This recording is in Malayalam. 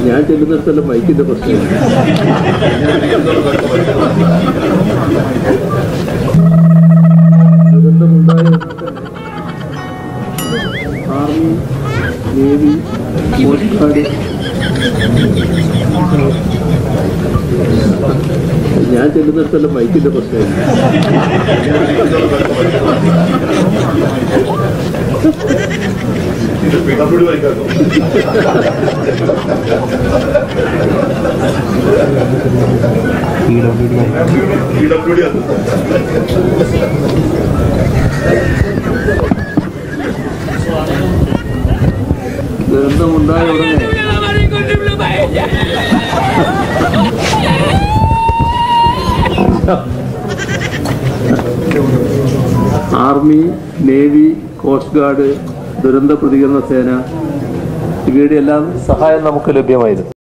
ഞാൻ ചെല്ലുന്നിടത്തെല്ലാം മൈക്കിന്റെ പ്രശ്നമില്ല. ദുരന്തമുണ്ടായ ആർമി, നേവി, കോസ്റ്റ് ഗാർഡ്, ഞാൻ ചെല്ലുന്നിടത്തെല്ലാം മൈക്കിന്റെ പ്രശ്നമില്ല. ദുരന്തമുണ്ടായ ഉടനെ ആർമി, നേവി, കോസ്റ്റ് ഗാർഡ്, ദുരന്ത പ്രതികരണ സേന ഇവയുടെ എല്ലാം സഹായം നമുക്ക് ലഭ്യമായിരുന്നു.